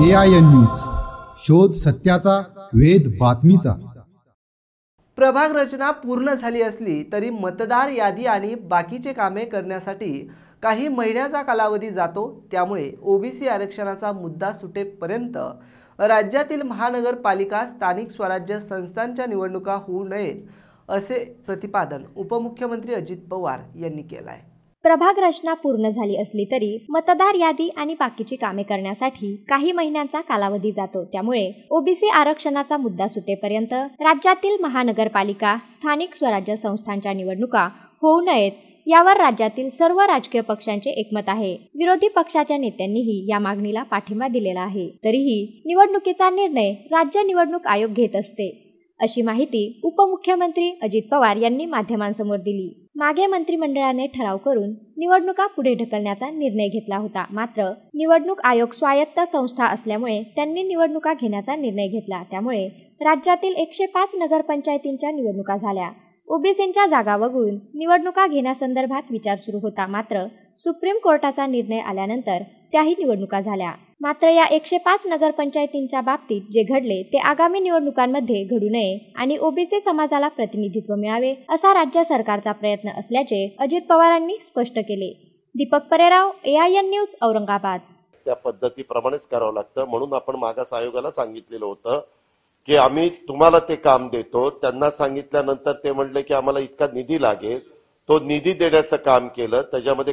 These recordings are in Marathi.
AIN न्यूज, शोध सत्याचा, वेध बातमीचा। प्रभाग रचना पूर्ण झाली असली तरी मतदार यादी आणि बाकीचे कामे करण्यासाठी काही महिन्याचा कालावधी जातो। त्यामुळे ओबीसी आरक्षणाचा मुद्दा सुटेपर्यंत राज्यातील महानगरपालिका स्थानिक स्वराज्य संस्थांच्या निवडणुका होऊ नयेत, असे प्रतिपादन उपमुख्यमंत्री अजित पवार यांनी केले आहे। प्रभाग रचना पूर्ण झाली असली तरी मतदार यादी आणि बाकीची कामे करण्यासाठी काही महिन्यांचा कालावधी जातो। त्यामुळे ओबीसी आरक्षणाचा मुद्दा सुटेपर्यंत राज्यातील महानगरपालिका स्थानिक स्वराज्य संस्थांच्या निवडणुका होऊ नयेत, यावर राज्यातील सर्व राजकीय पक्षांचे एकमत आहे। विरोधी पक्षाच्या नेत्यांनीही या मागणीला पाठिंबा दिलेला आहे। तरीही निवडणुकीचा निर्णय राज्य निवडणूक आयोग घेत असते, अशी माहिती उपमुख्यमंत्री अजित पवार यांनी माध्यमांसमोर दिली। मागे मंत्रिमंडळाने ठराव करून निवडणुका पुढे ढकलण्याचा निर्णय घेतला होता। मात्र निवडणूक आयोग स्वायत्त संस्था असल्यामुळे त्यांनी निवडणुका घेण्याचा निर्णय घेतला। त्यामुळे राज्यातील 105 नगरपंचायतींच्या निवडणुका झाल्या। ओबीसींच्या जागा वगळून निवडणुका घेण्यासंदर्भात विचार सुरू होता। मात्र सुप्रीम कोर्टाचा निर्णय आल्यानंतर त्याही निवडणुका झाल्या। मात्र या 105 नगरपंचायतींच्या बाबतीत जे घडले ते आगामी निवडणुकांमध्ये घडू नये आणि ओबीसी समाजाला प्रतिनिधित्व मिळावे, असा राज्य सरकारचा प्रयत्न असल्याचे अजित पवारांनी स्पष्ट केले। Deepak Parerao, AIN news, Aurangabad. त्या पद्धतीप्रमाणेच करावं लागतं, म्हणून आपण मागास आयोगाला सांगितलेलं होतं की आम्ही तुम्हाला ते काम देतो। त्यांना सांगितल्यानंतर ते म्हणले की आम्हाला इतका निधी लागेल, तो निधी देण्याचं काम केलं। त्याच्यामध्ये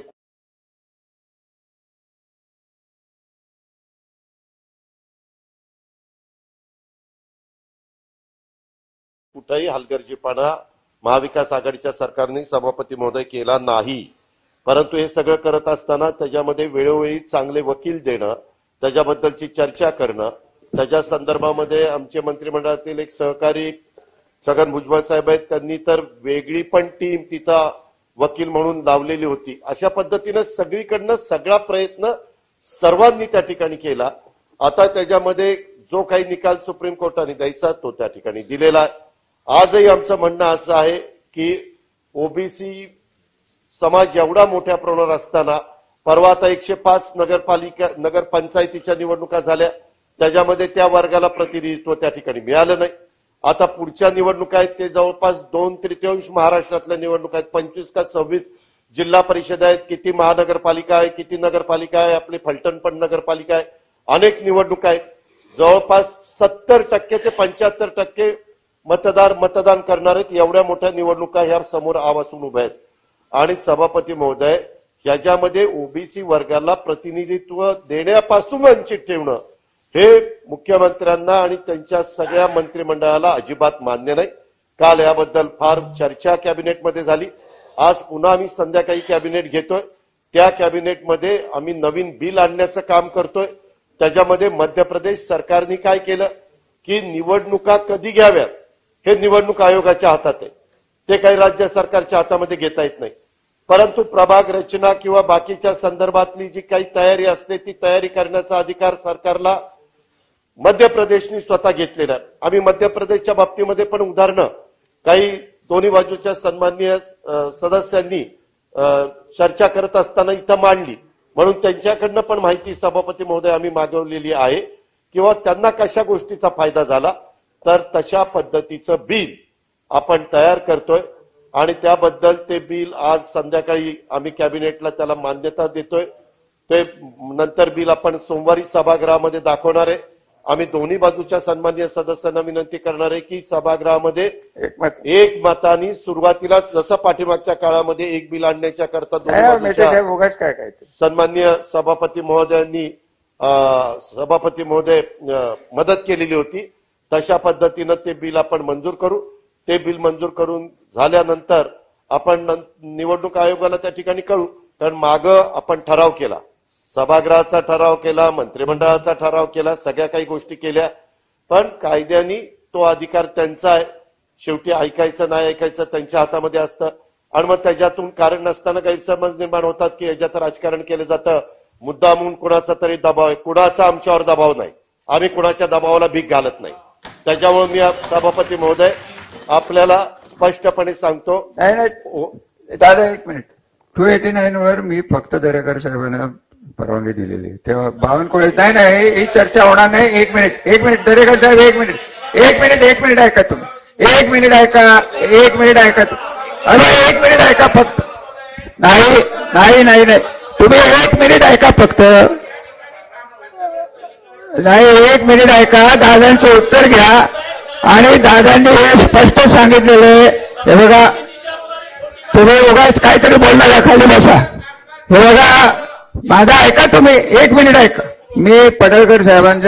कुठेही हलगर्जीपणा महाविकास आघाडीच्या सरकारने सभापती महोदय केला नाही। परंतु हे सगळं करत असताना त्याच्यामध्ये वेळोवेळी चांगले वकील देणं, त्याच्याबद्दलची चर्चा करणं, त्याच्या संदर्भामध्ये आमचे मंत्रिमंडळातील एक सहकारी छगन भुजबळ साहेब आहेत, त्यांनी तर वेगळी पण टीम तिथं वकील म्हणून लावलेली होती। अशा पद्धतीनं सगळीकडनं सगळा प्रयत्न सर्वांनी त्या ठिकाणी केला। आता त्याच्यामध्ये जो काही निकाल सुप्रीम कोर्टाने द्यायचा तो त्या ठिकाणी दिलेला आहे। आजही आमचं म्हणणं असं आहे की ओबीसी समाज एवढा मोठ्या प्रमाणावर असताना परवा आता 105 नगरपंचायतीच्या निवडणुका झाल्या, त्याच्यामध्ये त्या वर्गाला प्रतिनिधित्व त्या ठिकाणी मिळालं नाही। आता पुढच्या निवडणुका आहेत ते जवळपास 2/3 महाराष्ट्रातल्या निवडणुका आहेत। 25 का 26 जिल्हा परिषद आहेत, किती महानगरपालिका आहे, किती नगरपालिका आहे, आपली फलटण पण नगरपालिका आहे, अनेक निवडणुका आहेत। जवळपास 70% ते 75% मतदान करणार आहेत। एवढ्या मोठ्या निवडणुका ह्या समोर आवासून उभ्या आहेत आणि सभापती महोदय ह्याच्यामध्ये ओबीसी वर्गाला प्रतिनिधित्व देण्यापासून वंचित ठेवणं हे मुख्यमंत्र्यांना आणि त्यांच्या सगळ्या मंत्रिमंडळाला अजिबात मान्य नाही। काल याबद्दल फार चर्चा कॅबिनेटमध्ये झाली। आज पुन्हा आम्ही संध्याकाळी कॅबिनेट घेतोय। त्या कॅबिनेटमध्ये आम्ही नवीन बिल आणण्याचं काम करतोय। त्याच्यामध्ये मध्य प्रदेश सरकारने काय केलं की निवडणुका कधी घ्याव्यात हे निवडणूक आयोगाच्या हातात आहे, ते काही राज्य सरकारच्या हातामध्ये घेता येत नाही। परंतु प्रभाग रचना किंवा बाकीच्या संदर्भातली जी काही तयारी असते ती तयारी करण्याचा अधिकार सरकारला मध्य प्रदेशने स्वतः घेतलेला आहे। आम्ही मध्य प्रदेशच्या बाबतीमध्ये पण उदाहरणं काही दोन्ही बाजूच्या सन्माननीय सदस्यांनी चर्चा करत असताना इथं मांडली, म्हणून त्यांच्याकडनं पण माहिती सभापती महोदय आम्ही मागवलेली आहे किंवा त्यांना कशा गोष्टीचा फायदा झाला, तर तशा पद्धतीचं बिल आपण तयार करतोय आणि त्याबद्दल ते बिल आज संध्याकाळी आम्ही कॅबिनेटला त्याला मान्यता देतोय। ते नंतर बिल आपण सोमवारी सभागृहामध्ये दाखवणार आहे। आम्ही दोन्ही बाजूच्या सन्माननीय सदस्यांना विनंती करणार आहे की सभागृहामध्ये एक मतानी सुरुवातीला जसं पाठीमागच्या काळामध्ये एक बिल आणण्याच्या करता सन्माननीय सभापती महोदय मदत केलेली होती, तशा पद्धतीनं ते बिल आपण मंजूर करू। ते बिल मंजूर करून झाल्यानंतर आपण निवडणूक आयोगाला त्या ठिकाणी कळू, कारण मागं आपण ठराव केला, सभागृहाचा ठराव केला, मंत्रिमंडळाचा ठराव केला, सगळ्या काही गोष्टी केल्या, पण कायद्याने तो अधिकार त्यांचा आहे। शेवटी ऐकायचं नाही ऐकायचं त्यांच्या हातामध्ये असतं आणि मग त्याच्यातून कारण नसताना गैरसमज निर्माण होतात की याच्यात राजकारण केलं जातं, मुद्दामून कुणाचा तरी दबाव आहे। कुणाचा आमच्यावर दबाव नाही, आम्ही कुणाच्या दबावाला भीक घालत नाही। त्याच्यामुळे मी सभापती महोदय आपल्याला स्पष्टपणे सांगतो। दादा एक मिनिट, 289 वर मी फक्त दरेकर साहेबांना परवानगी दिलेली आहे. तेव्हा बावनकुळे नाही ही चर्चा होणार नाही. एक मिनिट दरेकर साहेब, एक मिनिट ऐका तुम्ही. एक मिनिट ऐका अरे 1 मिनिट ऐका फक्त. नाही तुम्ही 1 मिनिट ऐका फक्त. नाही 1 मिनिट ऐका, दादांचं उत्तर घ्या. आणि दादांनी हे स्पष्ट सांगितलेलं आहे. हे बघा, तुम्ही उगाच काहीतरी बोलणार, खाली बसा. हे बघा, माझा ऐका तुम्ही. 1 मिनिट ऐका. मी पडळकर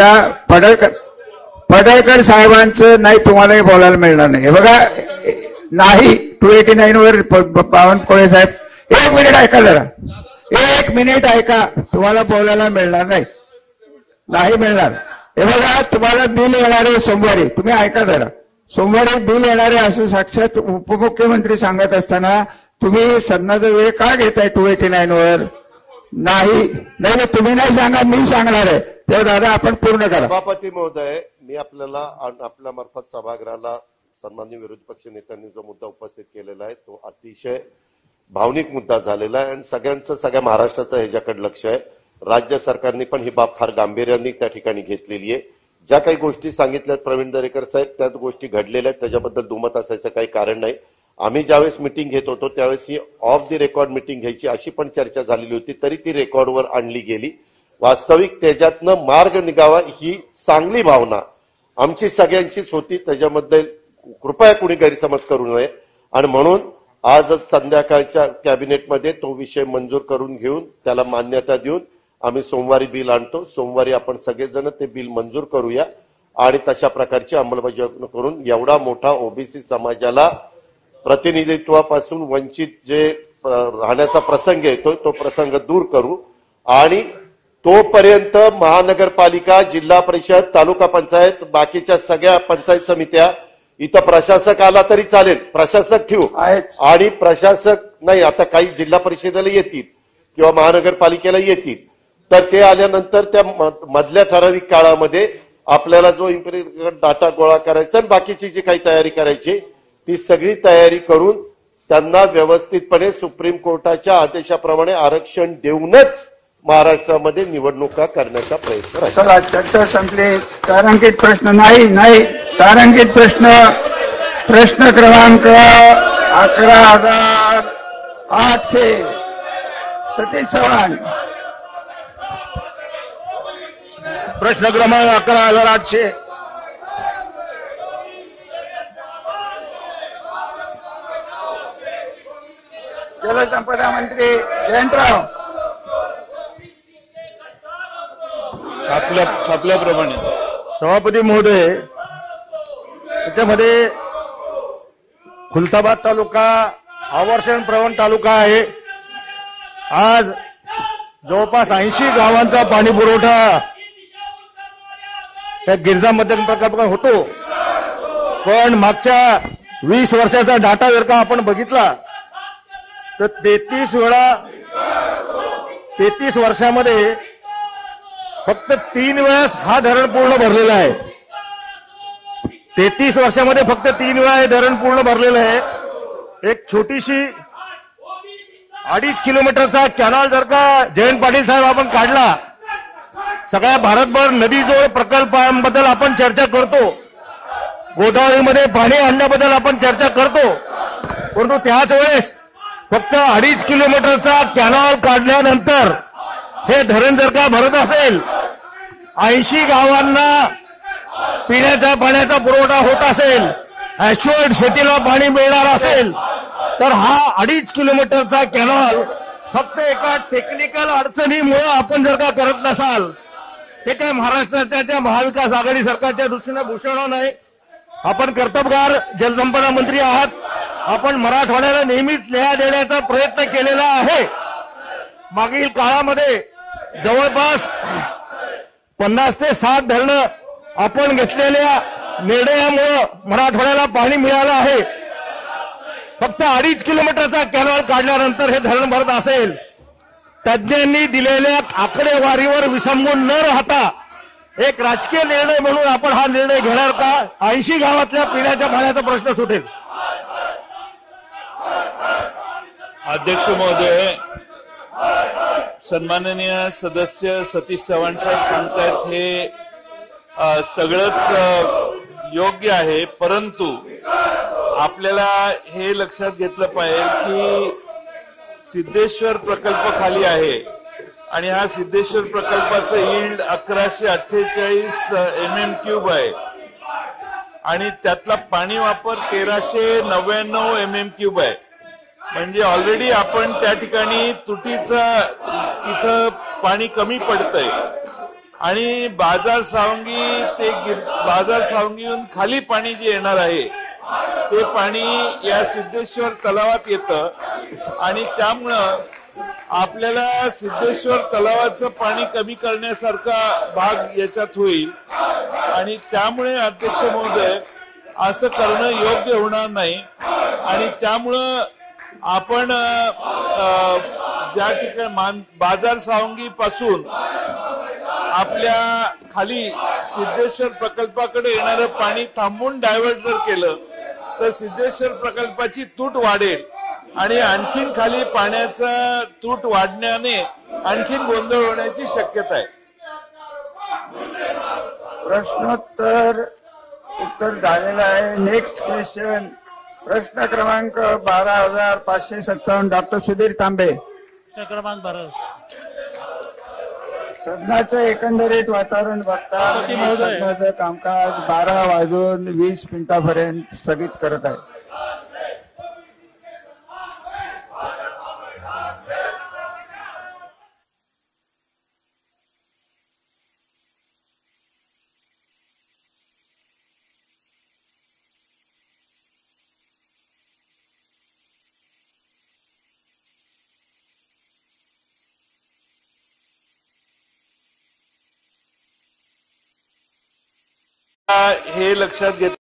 साहेबांचं नाही तुम्हालाही बोलायला मिळणार नाही. हे बघा, नाही 289 वर बावनकुळे साहेब 1 मिनिट ऐका जरा. 1 मिनिट ऐका, तुम्हाला बोलायला मिळणार नाही मिळणार. हे बघा, तुम्हाला बिल येणार आहे सोमवारी. तुम्ही ऐका जरा. सोमवारी बिल येणार आहे असं साक्षात उपमुख्यमंत्री सांगत असताना तुम्ही सदनाचा वेळ का घेताय 289 वर? नाही तुम्ही नाही सांगा, मी सांगणार आहे. तेव्हा दादा आपण पूर्ण करा. सभापती महोदय, मी आपल्याला आपल्या मार्फत सभागृहाला सन्माननीय विरोधी पक्ष नेत्यांनी जो मुद्दा उपस्थित केलेला आहे तो अतिशय भावनिक मुद्दा झालेला आहे आणि सगळ्या महाराष्ट्राचं ह्याच्याकडे लक्ष आहे. राज्य सरकारने पण ही बाब फार गांभीर्याने त्या ठिकाणी घेतलेली आहे. ज्या काही गोष्टी सांगितल्यात प्रवीण दरेकर साहेब, त्याच गोष्टी घडलेल्या आहेत, त्याच्याबद्दल दुमत असायचं काही कारण नाही. आम्ही ज्यावेळेस मिटिंग घेत होतो त्यावेळेस ही ऑफ द रेकॉर्ड मिटिंग घ्यायची अशी पण चर्चा झालेली होती, तरी ती रेकॉर्डवर आणली गेली. वास्तविक त्याच्यातनं मार्ग निघावा ही चांगली भावना आमची सगळ्यांचीच होती. त्याच्याबद्दल कृपया कुणी गैरसमज करू नये. आणि म्हणून आजच संध्याकाळच्या कॅबिनेटमध्ये तो विषय मंजूर करून घेऊन त्याला मान्यता देऊन आम्ही सोमवारी बिल आणतो. सोमवारी आपण सगळेजण ते बिल मंजूर करूया आणि तशा प्रकारची अंमलबजावणी करून एवढा मोठा ओबीसी समाजाला प्रतिनिधित्वापासून वंचित जे राहण्याचा प्रसंग येतो तो प्रसंग दूर करू. आणि तोपर्यंत महानगरपालिका, जिल्हा परिषद, तालुका पंचायत, बाकीच्या सगळ्या पंचायत समित्या, इथं प्रशासक आला तरी चालेल, प्रशासक ठेवू. आणि प्रशासक नाही, आता काही जिल्हा परिषदेला येतील किंवा महानगरपालिकेला येतील, तर ते आल्यानंतर त्या मधल्या ठराविक काळामध्ये आपल्याला जो इम्पिरियल डाटा गोळा करायचा आणि बाकीची जी काही तयारी करायची ती सगळी तयारी करून त्यांना व्यवस्थितपणे सुप्रीम कोर्टाच्या आदेशाप्रमाणे आरक्षण देऊनच महाराष्ट्रामध्ये निवडणुका करण्याचा प्रयत्न आहे. चला, चर्चा संपली. तारांकित प्रश्न नाही तारांकित प्रश्न क्रमांक 11,800 सतीश चव्हाण. प्रश्न क्रमांक 11,800 जलसंपदा मंत्री जयंतराव. छापल्याप्रमाणे सभापती महोदय, त्याच्यामध्ये खुलताबाद तालुका आवर्षण प्रवण तालुका आहे. आज जवळपास 80 गावांचा पाणी पुरवठा त्या गिरजा मध्यम प्रकल्प होतो. पण मागच्या 20 वर्षाचा डाटा जर का आपण बघितला तर 33 वर्षामध्ये फक्त 3 वेळेस हा धरण पूर्ण भरलेला आहे. 33 वर्षामध्ये फक्त 3 वेळा हे धरण पूर्ण भरलेलं आहे. एक छोटीशी 2.5 किलोमीटरचा कॅनॉल जर का जयंत पाटील साहेब आपण काढला, सगळ्या भारतभर नदीजोड प्रकल्पांबद्दल आपण चर्चा करतो, गोदावरीमध्ये पाणी आणण्याबद्दल आपण चर्चा करतो, परंतु त्याच वेळेस फक्त 2.5 किलोमीटरचा कॅनॉल काढल्यानंतर हे धरण जर का भरत असेल, 80 गावांना पिण्याच्या पाण्याचा पुरवठा होत असेल, ऍश्युअर्ड शेतीला पाणी मिळणार असेल, तर हा 2.5 किलोमीटरचा कॅनॉल फक्त एका टेक्निकल अडचणीमुळे आपण जर का करत नसाल, हे काय महाराष्ट्राच्या महाविकास आघाडी सरकारच्या दृष्टीने भूषण नाही. आपण कर्तबगार जलसंपदा मंत्री आहात. आपण मराठवाड्याला नेहमीच न्याय देण्याचा प्रयत्न केलेला आहे. मागील काळामध्ये जवळपास 50 ते 60 धरणं आपण घेतलेल्या निर्णयामुळे मराठवाड्याला पाणी मिळालं आहे. फक्त 2.5 किलोमीटरचा कॅनॉल काढल्यानंतर हे धरण भरत असेल. तज्ज्ञांनी दिलेल्या आकडेवारीवर विसंबून न राहता एक राजकीय निर्णय म्हणून आपण हा निर्णय घेणार का? 80 गावातल्या पिण्याच्या पाण्याचा प्रश्न सुटेल. अध्यक्ष महोदय, सन्माननीय सदस्य सतीश चव्हाण साहेब सांगतायत हे सगळंच योग्य आहे, परंतु आपल्याला हे लक्षात घेतलं पाहिजे की सिद्धेश्वर प्रकल्प खाली आहे आणि हा सिद्धेश्वर प्रकल्पाचं यील्ड 1148 MM³ आहे आणि त्यातला पाणी वापर 1399 MM³ आहे. म्हणजे ऑलरेडी आपण त्या ठिकाणी तुटीचं तिथं पाणी कमी पडतंय आणि बाजार सावंगीहून खाली पाणी जे येणार आहे ते पाणी या सिद्धेश्वर तलावात येतं आणि त्यामुळं आपल्याला सिद्धेश्वर तलावाचं पाणी कमी करण्यासारखा भाग याच्यात होईल आणि त्यामुळे अध्यक्ष महोदय असं करणं योग्य होणार नाही आणि त्यामुळं आपण ज्या ठिकाणी बाजार सावंगी पासून आपल्या खाली सिद्धेश्वर प्रकल्पाकडे येणारं पाणी थांबवून डायव्हर्ट जर केलं तर सिद्धेश्वर प्रकल्पाची तूट वाढेल आणि आणखीन खाली पाण्याचा तूट वाढण्याने आणखीन गोंधळ होण्याची शक्यता आहे. प्रश्नोत्तर उत्तर झालेलं आहे. नेक्स्ट क्वेश्चन प्रश्न क्रमांक 12,557 डॉक्टर सुधीर तांबे. क्रमांक 12. सदनाचं एकंदरीत वातावरण बघता सदनाचं कामकाज 12:20 स्थगित करत आहे. हे लक्षात घेत